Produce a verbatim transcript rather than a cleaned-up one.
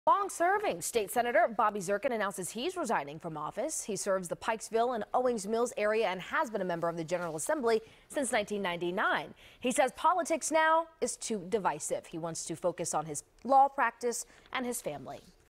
Long-serving state senator Bobby Zirkin announces he's resigning from office. He serves the Pikesville and Owings Mills area and has been a member of the General Assembly since nineteen ninety-nine. He says politics now is too divisive. He wants to focus on his law practice and his family.